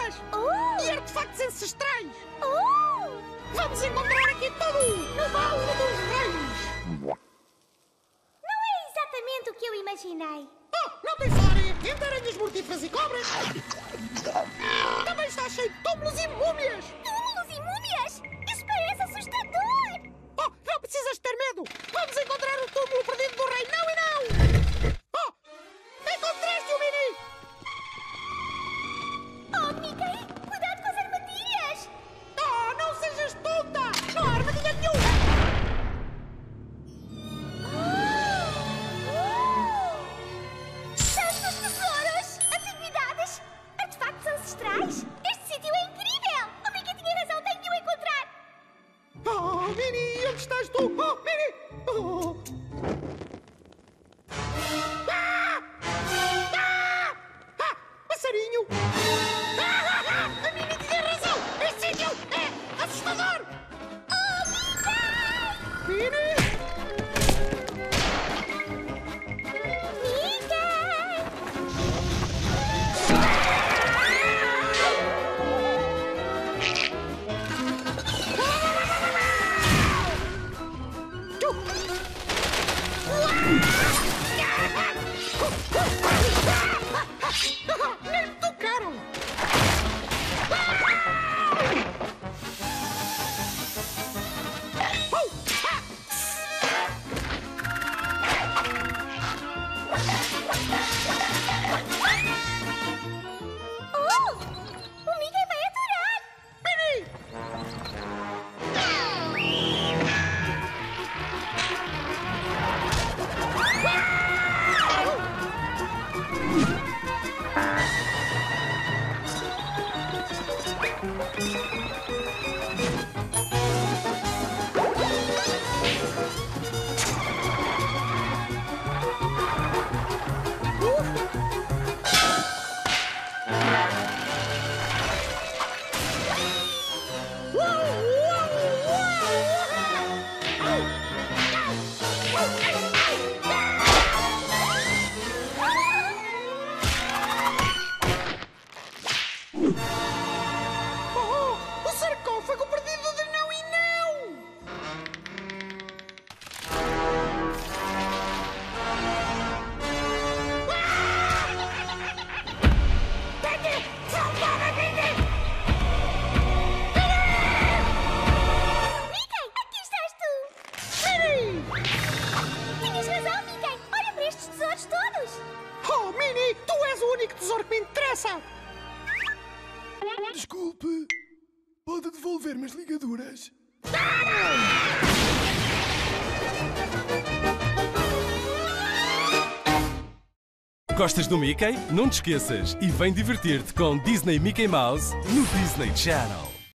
princesas e artefactos ancestrais. Vamos encontrar aqui tudo no Vale dos Reis. Não é exatamente o que eu imaginei. Não tens área entre aranhas mortíferas e cobras. Também está cheio de túmulos e múmias. Túmulos e múmias? Isso parece assustador. Não precisas ter medo. Vamos encontrar o túmulo perdido do rei. Não e não. Encontraste-o, Mini. Oh, Mickey, cuidado com as armadilhas. Não sejas tonta. Não há armadilha nenhuma. Tantos tesouros, antiguidades, artefactos ancestrais. Este sítio é incrível. O Mickey tinha razão, tenho que o encontrar. Mini, onde estás tu? Mini. Passarinho. A Mini tinha razão. Este sítio é assustador. Mini. Nem me tocaram! O Mickey vai adorar. Mini! O sarcófago perdido de não e não! Pegue! Salva-me, Mini! Mickey, aqui estás tu. Mini! Tinhas razão, Mickey. Olha para estes tesouros todos. Mini, tu és o único tesouro que me interessa! Desculpe, pode devolver-me as ligaduras? Gostas do Mickey? Não te esqueças e vem divertir-te com Disney Mickey Mouse no Disney Channel.